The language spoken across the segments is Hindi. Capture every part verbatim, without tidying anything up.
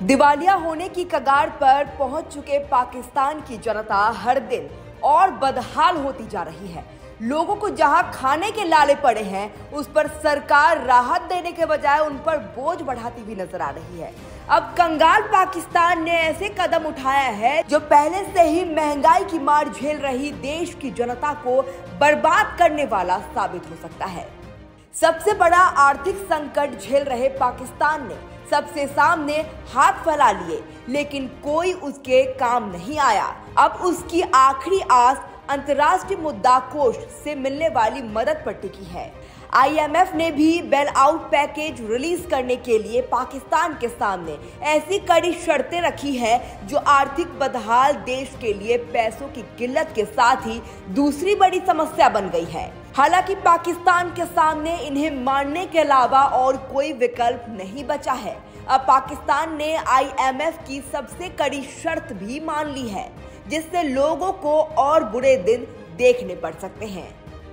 दिवालिया होने की कगार पर पहुंच चुके पाकिस्तान की जनता हर दिन और बदहाल होती जा रही है। लोगों को जहां खाने के लाले पड़े हैं, उस पर सरकार राहत देने के बजाय उन पर बोझ बढ़ाती हुई नजर आ रही है। अब कंगाल पाकिस्तान ने ऐसे कदम उठाया है जो पहले से ही महंगाई की मार झेल रही देश की जनता को बर्बाद करने वाला साबित हो सकता है। सबसे बड़ा आर्थिक संकट झेल रहे पाकिस्तान ने सबसे सामने हाथ फैला लिए, लेकिन कोई उसके काम नहीं आया। अब उसकी आखिरी आस अंतर्राष्ट्रीय मुद्रा कोष से मिलने वाली मदद पर टिकी है। आई एम एफ ने भी बेल आउट पैकेज रिलीज करने के लिए पाकिस्तान के सामने ऐसी कड़ी शर्तें रखी है जो आर्थिक बदहाल देश के लिए पैसों की किल्लत के साथ ही दूसरी बड़ी समस्या बन गई है। हालांकि पाकिस्तान के सामने इन्हें मानने के अलावा और कोई विकल्प नहीं बचा है। अब पाकिस्तान ने आई एम एफ की सबसे कड़ी शर्त भी मान ली है, जिससे लोगों को और बुरे दिन देखने पड़ सकते हैं।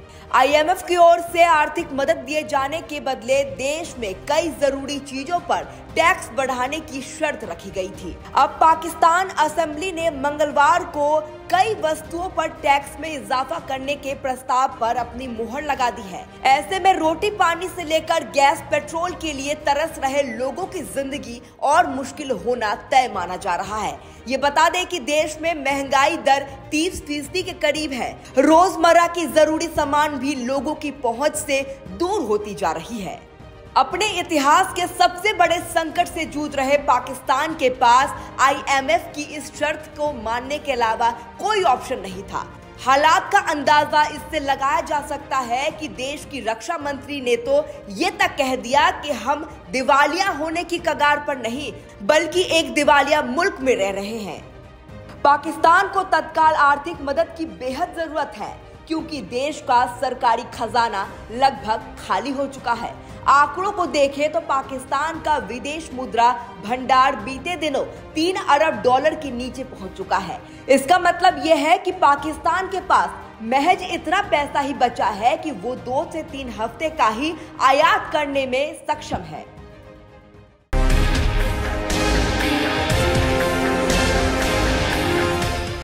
आई एम एफ की ओर से आर्थिक मदद दिए जाने के बदले देश में कई जरूरी चीजों पर टैक्स बढ़ाने की शर्त रखी गई थी। अब पाकिस्तान असेंबली ने मंगलवार को कई वस्तुओं पर टैक्स में इजाफा करने के प्रस्ताव पर अपनी मुहर लगा दी है। ऐसे में रोटी पानी से लेकर गैस पेट्रोल के लिए तरस रहे लोगों की जिंदगी और मुश्किल होना तय माना जा रहा है। ये बता दें कि देश में महंगाई दर तीस फीसदी के करीब है। रोजमर्रा की जरूरी सामान भी लोगों की पहुंच से दूर होती जा रही है। अपने इतिहास के सबसे बड़े संकट से जूझ रहे पाकिस्तान के पास आई एम एफ की इस शर्त को मानने के अलावा कोई ऑप्शन नहीं था। हालात का अंदाजा इससे लगाया जा सकता है कि देश की रक्षा मंत्री ने तो ये तक कह दिया कि हम दिवालिया होने की कगार पर नहीं, बल्कि एक दिवालिया मुल्क में रह रहे हैं। पाकिस्तान को तत्काल आर्थिक मदद की बेहद जरूरत है, क्योंकि देश का सरकारी खजाना लगभग खाली हो चुका है। आंकड़ों को देखें तो पाकिस्तान का विदेश मुद्रा भंडार बीते दिनों तीन अरब डॉलर के नीचे पहुंच चुका है। इसका मतलब यह है कि पाकिस्तान के पास महज इतना पैसा ही बचा है कि वो दो से तीन हफ्ते का ही आयात करने में सक्षम है।